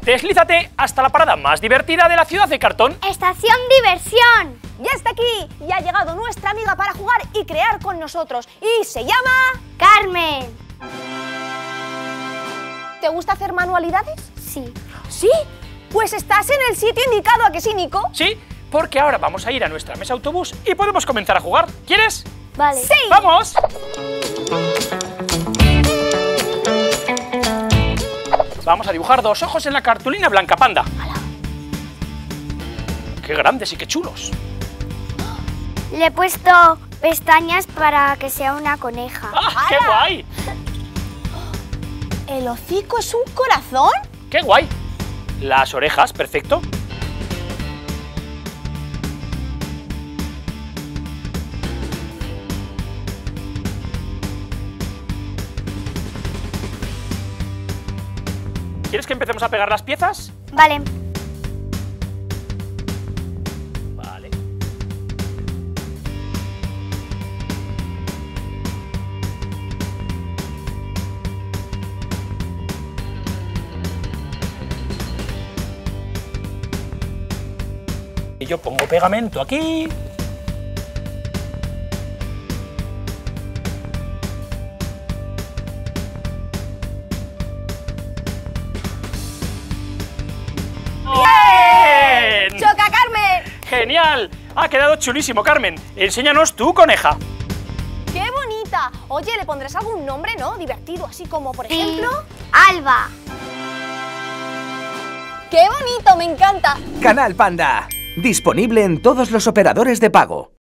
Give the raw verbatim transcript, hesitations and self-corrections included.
Deslízate hasta la parada más divertida de la ciudad de cartón. ¡Estación Diversión! Ya está aquí, ya ha llegado nuestra amiga para jugar y crear con nosotros. Y se llama... ¡Carmen! ¿Te gusta hacer manualidades? Sí. ¿Sí? Pues estás en el sitio indicado, ¿a que sí, Nico? Sí, porque ahora vamos a ir a nuestra mesa autobús y podemos comenzar a jugar. ¿Quieres? Vale. ¡Sí! ¡Vamos! Vamos a dibujar dos ojos en la cartulina blanca, Panda. ¡Qué grandes y qué chulos! Le he puesto pestañas para que sea una coneja. ¡Ah, qué guay! ¿El hocico es un corazón? ¡Qué guay! Las orejas, perfecto. ¿Quieres que empecemos a pegar las piezas? Vale. Vale. Y yo pongo pegamento aquí. ¡Bien! ¡Choca, Carmen! ¡Genial! Ha quedado chulísimo, Carmen. Enséñanos tu coneja. ¡Qué bonita! Oye, ¿le pondrás algún nombre, no? Divertido, así como, por ejemplo... Alba. ¡Qué bonito! ¡Me encanta! Canal Panda. Disponible en todos los operadores de pago.